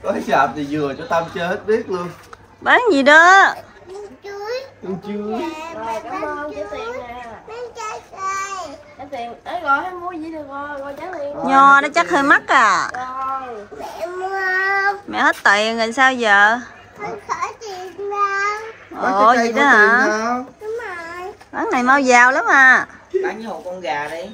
Mới sạp thì vừa cho Tâm chơi hết biết luôn. Bán gì đó? Con chuối. Rồi cảm ơn trả tiền nè. Trả tiền. Đấy rồi em mua gì được rồi trả tiền. Nho nó chắc hơi mắc à. Rồi. Mẹ mua không? Mẹ hết tiền rồi sao giờ? Con khỏi tiền đâu. Ồ gì đó hả? Đúng rồi. Bán này mau giàu lắm à. Bán với một con gà đi.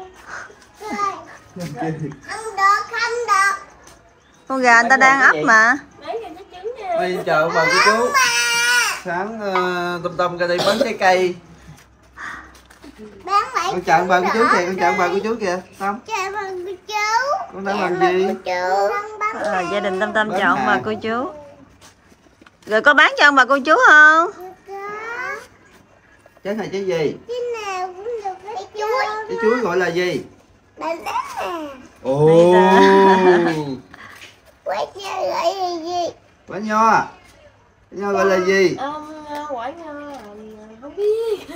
Ăn được không được. Con gà người ta đang ấp mà. Bán cho trái trứng nha. Đi chợ bà cô chú. Sáng Tâm ra đây bán trái cây. Bán vậy. Con chào bà cô chú kìa, con chào bà cô chú kìa. Tâm. Chào bà cô chú. Con đang làm gì? Gia đình Tâm chào ông bà cô chú. Rồi có bán cho ông bà cô chú không? Trái này trái gì? Cái nào cũng được. Cái chuối. Trái chuối gọi là gì? Bà nè. Ồ. Quét nha gọi là gì? Quả nho. Quả nho gọi là gì? Quả nho không biết.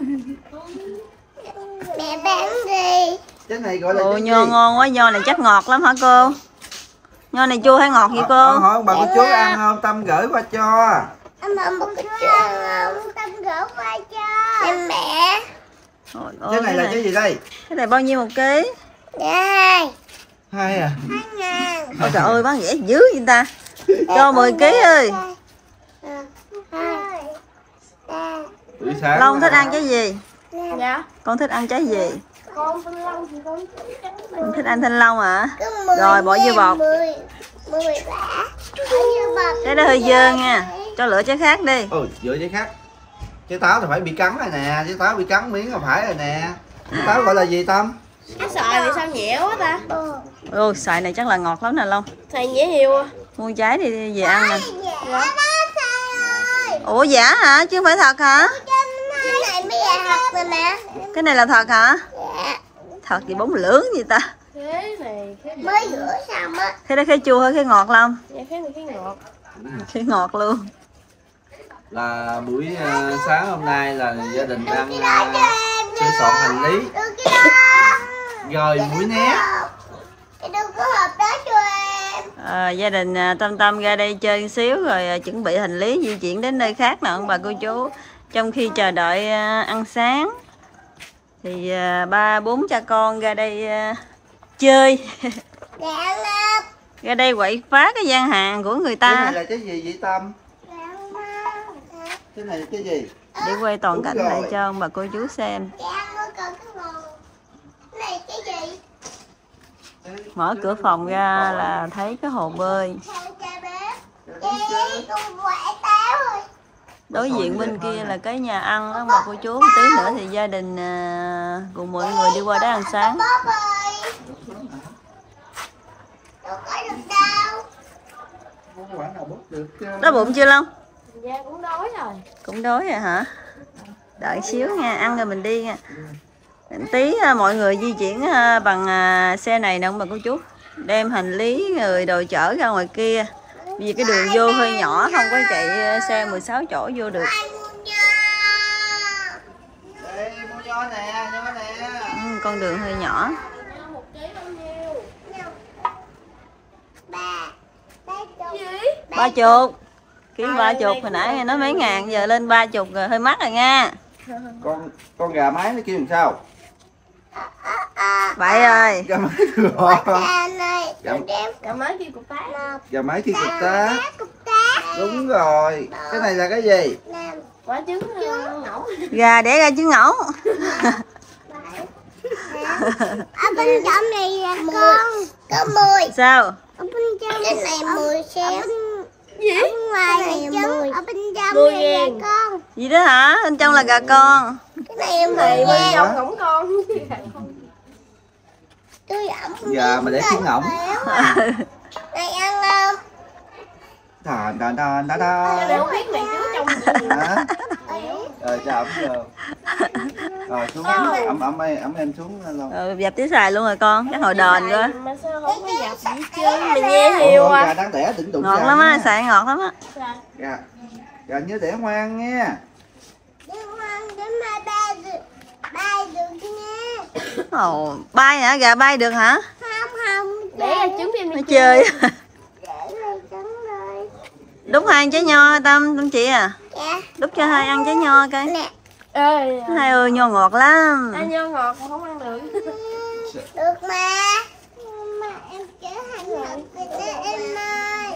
Mẹ bán gì? Trái này gọi là Ồ trái nho gì? ngon quá, nho này chắc ngọt lắm hả cô? Nho này chua hay ngọt vậy cô? Hỏi bà cô chú ăn không? Tâm gửi qua cho. Em ăn một cái chuối không? Tâm gửi qua cho. Em mẹ. Trái này là trái gì đây? Cái này bao nhiêu một ký? Dạ. 2 à? 2.000. Ôi trời ơi bán rẻ dữ vậy ta. Cho 10 kg ơi. Buổi sáng Long thích ăn cái gì? Dạ. Con thích ăn trái gì? Con thanh long thì con Con thích ăn thanh long hả? Cứ Rồi bỏ vô bột. 10 bả. Bỏ vô bột. Cái đó hơi dơ nha. Cho lựa trái khác đi. Ôi, dựa trái khác. Trái táo thì phải bị cắn rồi nè, trái táo bị cắn miếng là phải rồi nè. Trái táo gọi là gì Tâm? cái xoài thì sao nhẽo quá ta? Ôi xoài này chắc là ngọt lắm nè Long. Xoài dễ hiểu à. Mua trái đi về ăn nè. Dạ đó thầy ơi. Ủa giả hả? Chứ không phải thật hả? Cái này bây giờ thật rồi nè. Cái này là thật hả? Dạ. Thật gì bóng lưỡng gì ta? Thế này cái Mới rửa xong á. Cái đó cái chua hay cái ngọt Long? dạ cái này cái ngọt. Cái ngọt luôn. Là buổi sáng hôm nay là gia đình đang Cái đó cho em sửa soạn hành lý. Đưa cái đó. Rồi mũi né. Cái đưa cái hộp đó cho em. Gia đình Tâm ra đây chơi một xíu rồi chuẩn bị hành lý di chuyển đến nơi khác nè ông bà cô chú. Trong khi chờ đợi ăn sáng thì ba bốn cha con ra đây chơi. Dạ ăn ơn. Ra đây quậy phá cái gian hàng của người Cái ta. này là cái gì vậy Tâm? Dạ ăn ơn. Cái này là cái gì? Để quay toàn Đúng cảnh rồi. lại cho ông bà cô chú xem. Dạ ăn ơn còn cái nguồn. Cái này cái gì? Mở cửa phòng ra là thấy cái hồ bơi. Theo cha bếp. Chị con quậy táo rồi. Đối diện bên kia là cái nhà ăn đó bà cô chú. Một tí nữa thì gia đình cùng mọi người đi qua đó ăn sáng. Bóp ơi. Đâu có được đâu. Không có quả nào bốc được chứ. Đói bụng chưa Long? Dạ cũng đói rồi. Cũng đói rồi hả? Đợi xíu nha, ăn rồi mình đi nha. Tí mọi người di chuyển bằng xe này nè ông bà cô chú. Đem hành lý người đồ chở ra ngoài kia. Vì cái đường vô hơi nhỏ, không có chạy xe 16 chỗ vô được. Ai mua nho. Đây, mua nho nè, nho nè. Con đường hơi nhỏ. Một ký bao nhiêu? Ba. Ba chục. Gì? 30. Ký 30 hồi nãy nói mấy ngàn giờ lên 30 rồi hơi mắc rồi nha. Con gà mái nó kêu làm sao? Vậy ơi. Gà mái rồi. Gà này. Gà, Đem. Cả mấy kia cục tác. gà mái kêu cục tá. Cục tác. Đúng rồi. Cái này là cái gì? Năm. Quả trứng ngỗng. Gà đẻ ra trứng ngỗng. Ở bên trong này là con. Có 10. Sao? Ở bên trong cái này 10 xem. Gì? Ở bên ngoài này trứng. Ở bên trong 10 này là ngàn. con. Gì đó hả? Bên trong là gà con. Cái này Này 10 bên ngàn. trong ngỗng con. Tôi ẩm. Gà mà để trứng ngỗng. Này ăn không? Đàn đàn đàn đàn Cái này đàn. không biết này trứng trong gì. Hả? Rồi cho ẩm vô. Rồi xuống ẩm em xuống luôn. Dập tí xài luôn rồi con. Chắc hồi đền quá. Mà sao không có dập gì chứ? Mình nghe hiểu Gà à. đang đẻ đỉnh đụng Ngọt gà lắm á, nha. xài ngọt lắm á. Gà nhớ đẻ ngoan nha. Đi ngoan đến mai ba được. Ba được nha. Ồ, bay hả? Gà bay được hả? Không không. Để ra trứng cho em Nó đi chơi. Để lên cho Đút hai ăn trái nho Tâm chị à. Dạ. Đút cho hai ăn trái nho coi. Nè. Ơi. Hai ơi nho ngọt lắm. Ăn nho ngọt mà không ăn được. Được mà. Nhưng mà em trở thành ngọt rồi đó em ơi.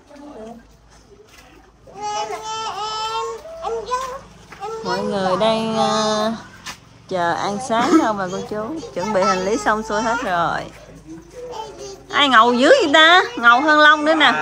Nghe em Mọi người đang chờ ăn sáng không bà cô chú. Chuẩn bị hành lý xong xuôi hết rồi. Ai ngầu dữ vậy ta? Ngầu hơn Long nữa nè.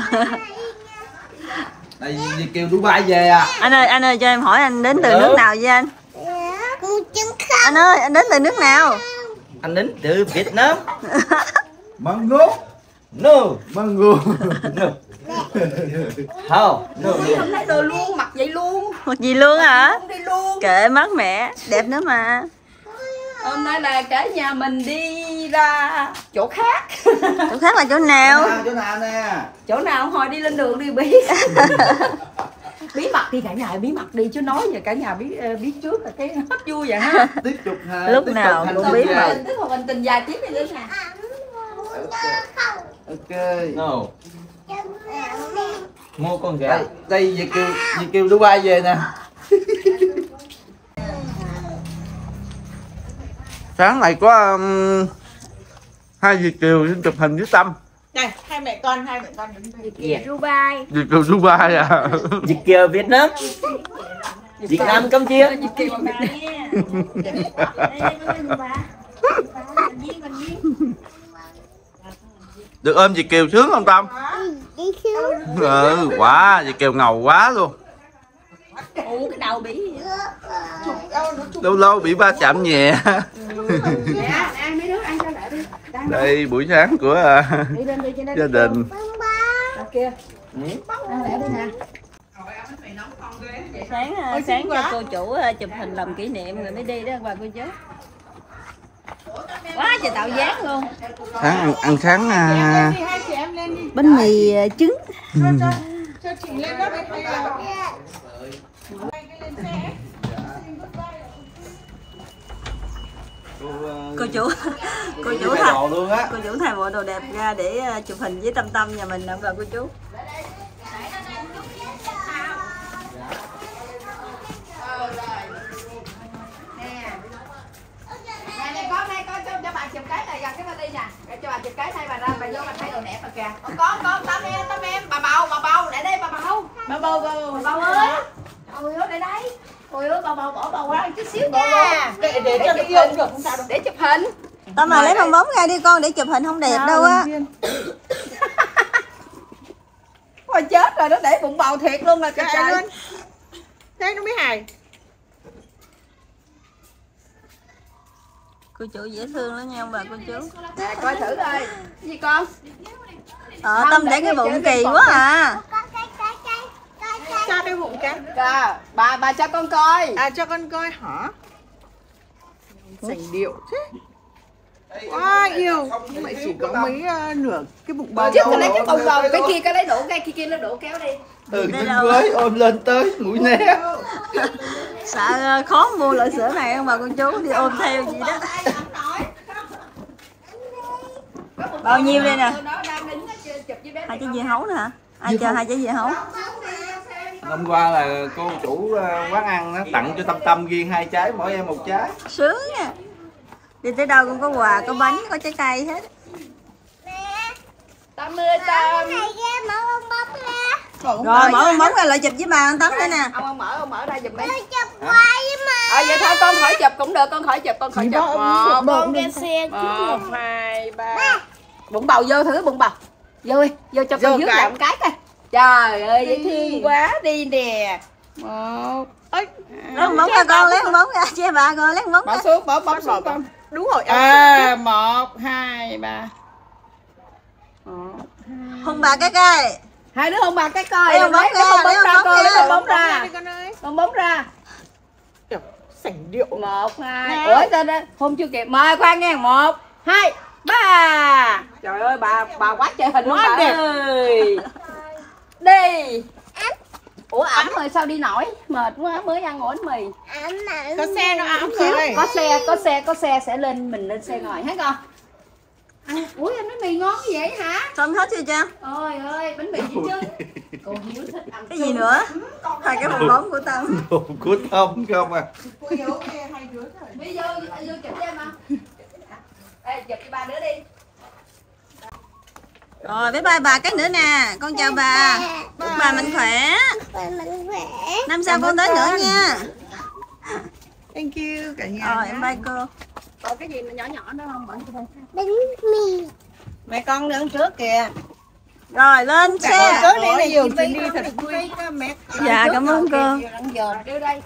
Đây Việt Kiều Dubai về à. Anh ơi cho em hỏi anh đến từ nước nào vậy anh? Anh ơi anh đến từ nước nào? Anh đến từ Việt Nam. Mango. No. Mango. No. Không. No. Hôm nay đồ luôn, mặc vậy luôn. Một gì luôn hả? Không đi luôn. Kệ mát mẻ, đẹp nữa mà. Hôm nay là cả nhà mình đi ra chỗ khác. Chỗ khác là chỗ nào? Chỗ nào nè? Chỗ nào hồi đi lên đường đi biết. Bí mật đi cả nhà, bí mật đi chứ nói về cả nhà biết trước là cái hết vui vậy ha. Tiếp tục ha. Lúc nào cũng bí mật. Tức là mình tình dài tiếp đi nữa nè. Ok. No. Mua con gà. Đây Việt Kiều Dubai về nè. Sáng này có hai Việt Kiều chụp hình với Tâm. Này, hai mẹ con đứng đây. Dubai. Việt Kiều Dubai à. Việt Kiều Việt Nam. Việt Nam Campuchia. Được ôm Việt Kiều sướng không Tâm? Ừ, quá Việt Kiều ngầu quá luôn. Ủa cái đầu bị. Lâu lâu bị va chạm nhẹ. Dạ, ăn mấy đứa ăn cho lại đi. Đây buổi sáng của Đi lên đi trên đây. gia đình. Kia. Ăn lẹ đi nè. Sáng cho cô chủ chụp hình làm kỷ niệm rồi mới đi đó bà cô chú. Quá trời tạo dáng luôn. Sáng ăn sáng Bánh mì trứng. Cho chị lên đó hay là Cô chủ luôn á. cô chủ thay bộ đồ đẹp ra để chụp hình với Tâm nhà mình nè bà cô chú. Này con cho bà chụp cái này gần cái vali nè. Cho bà chụp cái này bà ra bà vô bà thay đồ đẹp mà kìa. Con Tâm em bà bầu để đây bà bầu. Bà bầu ơi. Ôi ơi để đây. Ôi ơi bà bầu bỏ bầu ra chút xíu nha. để cho nó yêu được không sao đâu. Để chụp hình. Tâm mà lấy bong bóng ra đi con để chụp hình không đẹp đâu á. Ôi chết rồi nó để bụng bầu thiệt luôn là trời. Thế nó mới hài. Cô chủ dễ thương lắm nha bà cô chú. Nè coi thử coi. Gì con? Tâm để cái bụng kỳ quá à. Cho cái bụng cái. Bà cho con coi. À cho con coi hả? Sành điệu thế. Quá yêu. Nhưng mà chỉ có mấy nửa cái bụng bầu. Chứ cái lấy cái bầu bầu cái kia cái lấy đủ cái kia nó đủ kéo đi. Từ bên dưới ôm lên tới mũi né. Sợ khó mua loại sữa này không bà cô chú đi ôm theo gì đó. Bao nhiêu đây nè? Hai trái dưa hấu nè hả? Ai cho hai trái dưa hấu? Hôm qua là cô chủ quán ăn nó tặng cho Tâm riêng 2 trái, mỗi em 1 trái. Sướng nha. Đi tới đâu cũng có quà, có bánh, có trái cây hết. Tâm ơi Tâm. Rồi mở bong bóng ra lại chụp với bà Tấm đây nè. Ông mở ra giùm đi. Vậy thôi con khỏi chụp cũng được, con khỏi chụp. Một, nghe xe 1, 2, 3. Bụng bầu vô thử bụng bầu. Vô đi, vô cho con dưới làm cái coi. Trời ơi dễ thương quá đi nè. 1. Lấy bong bóng ra con, lấy bong bóng ra che bà coi, lấy bong bóng. Bỏ xuống, bỏ xuống con. Đúng rồi. 1, 2, 3. Hôn bà cái cây. Hai đứa hôn bà cái coi. Lấy bong bóng ra, lấy bong bóng ra. ra. Bong bóng ra. Sành điệu. 1, 2. Ủa tên đó hôn chưa kịp. Mời khoan nghe. 1, 2, 3. Trời ơi bà quá trời hình luôn bà ơi. Đi. Ủa ẩm rồi sao đi nổi? Mệt quá mới ăn ổ bánh mì. Có xe nó ấm rồi. Có xe sẽ lên mình lên xe ngồi hết con. Ủa anh bánh mì ngon như vậy hả? Xong hết chưa cha? Ôi ơi bánh mì gì chứ. Cô Hiếu thích ăn Cái gì nữa? Hai cái bong bóng của Tâm. Đồ của Tâm không à. Cô Hiếu nghe hai đứa thôi. Đi vô chụp cho em không? Ê, chụp cho ba đứa đi. Rồi bye bye bà cái nữa nè. Con chào bà. Chúc bà mạnh khỏe. Bà mạnh khỏe. Năm sau con tới nữa nha. Thank you cả nhà. Rồi em bye cô. Còn cái gì mà nhỏ nhỏ đó không? Bận cho đây. Bánh mì. Mẹ con đứng trước kìa. Rồi lên xe. Tới đây là nhiều chuyến đi thật vui. Mẹ. Dạ cảm ơn cô. Đưa đây.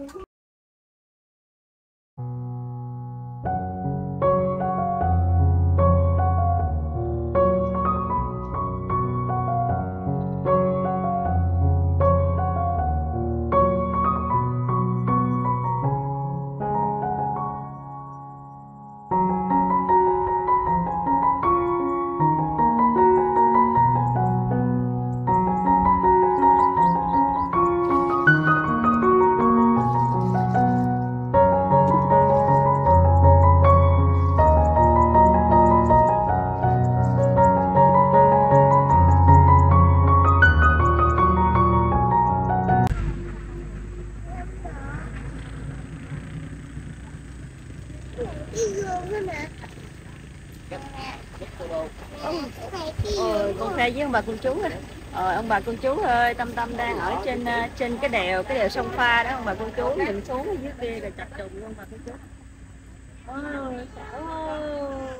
Con khoe với ông bà cô chú á. Ông bà cô chú ơi, Tâm Tâm đang ở trên cái đèo sông Pha đó ông bà cô chú, nhìn xuống ở dưới kia rồi chập trùng luôn ông bà cô chú. Ôi, xảo ơi.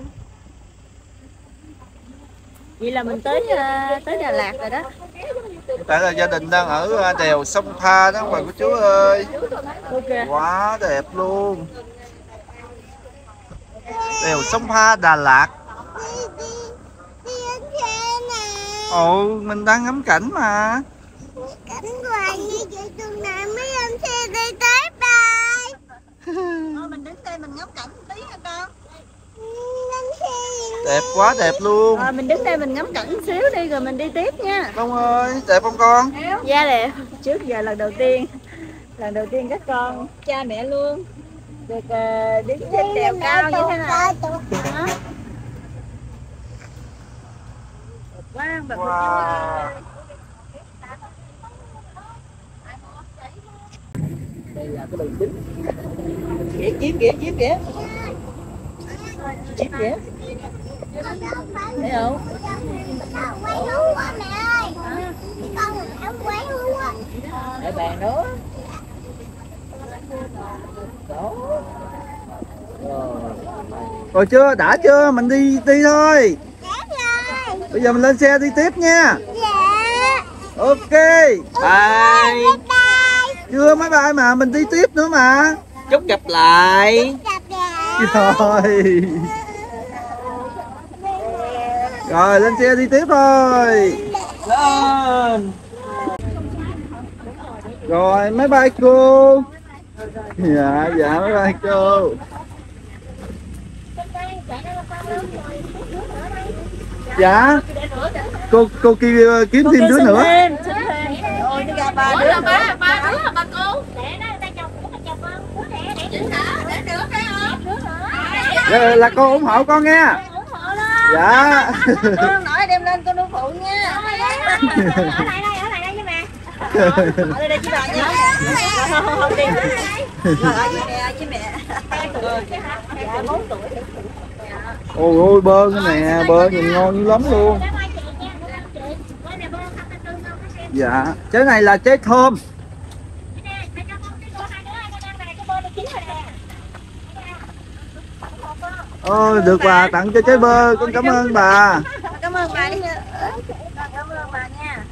Vậy là mình tới Đà Lạt rồi đó. Tại là gia đình đang ở đèo sông Pha đó ông bà cô chú ơi. Ok. Quá đẹp luôn. Đèo sông Pha Đà Lạt. Đi ăn xe nè. Ồ, mình đang ngắm cảnh mà. Cảnh hoài như vậy tuần này mới ăn xe đi tới bài. Mình đứng đây mình ngắm cảnh tí hả con? Ăn xe. Đẹp quá đẹp luôn. Mình đứng đây mình ngắm cảnh xíu đi rồi mình đi tiếp nha. Con ơi, đẹp không con? Dạ đẹp. Trước giờ lần đầu tiên các con cha mẹ luôn được đứng trên đèo cao như thế này. Hả? Quá bà cô chú ơi. Đây là cái đường chính. Kìa chiếm kìa. Chiếm kìa. Thấy không? Con quay hú quá mẹ ơi. Con không quay hú quá. Để bàn đó. Đó. Rồi chưa, đã chưa, mình đi thôi. Chết rồi. Bây giờ mình lên xe đi tiếp nha. Dạ. Ok, bye. Bye. Chưa máy bay mà, mình đi tiếp nữa mà. Chúc gặp lại. Gặp lại. Rồi. Rồi lên xe đi tiếp thôi. Lên. Rồi máy bay cô. Dạ máy bay cô. Dạ. Cô kia kiếm thêm đứa nữa. Rồi đi gặp bà Ủa đứa. là ba đứa hả bà cô? Dạ, là cô ủng hộ con nha. Dạ. Con nói đem lên con nuôi phụ nha. Ở lại đây với mẹ. Ở đây với bà nha. Không đi. Rồi ở với mẹ. Dạ 4 tuổi. Ôi ôi bơ cái nè, bơ nhìn ngon dữ lắm luôn. Dạ, trái này là trái thơm. Ôi được bà tặng cho trái bơ, con cảm ơn bà. Cảm ơn bà đi. Cảm ơn bà nha.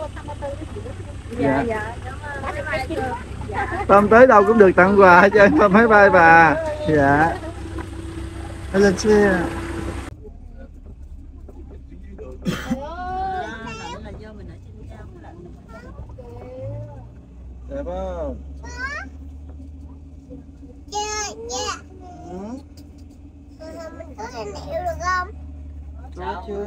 Dạ. Cảm ơn bà. Tâm tới đâu cũng được tặng quà hết trơn, máy bay bà. Dạ. Lên xe. Đẹp không? Dạ. Mình có thể nẹo được không? Có chứ.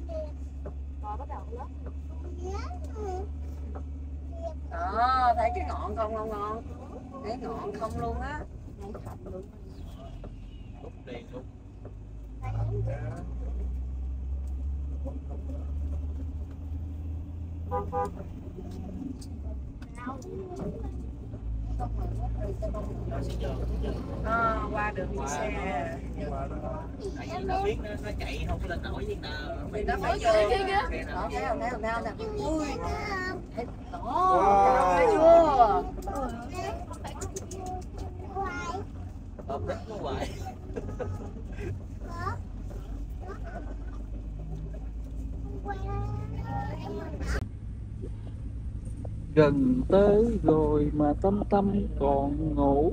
Đó, thấy cái ngọn không ngon. Thấy ngọn không luôn á. Qua đường đi xe. Tại vì nó biết nó chạy không có lên nổi nhưng nào Thì nó phải vô kia kìa. Đó, thấy không nè. Ui. Đó, thấy chưa? ôm đất nó hoài. Gần tới rồi mà Tâm Tâm còn ngủ.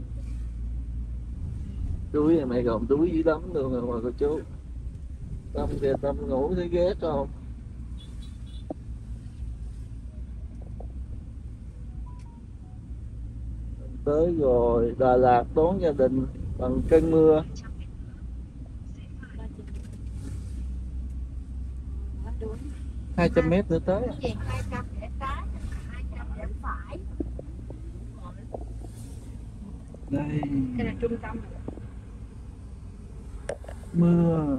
Túi này mày còn túi dữ lắm luôn rồi mà cô chú. Tâm kìa, Tâm ngủ thấy ghét không? Tới rồi, Đà Lạt đón gia đình bằng cơn mưa. Đúng. 200 mét nữa tới. Cái gì 200 để trái, 200 để phải. Đây, Đây là trung tâm. mưa.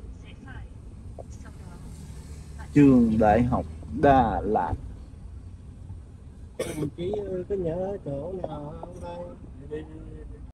Trường Đại học Đà Lạt. Chị có nhớ chỗ nào không đây?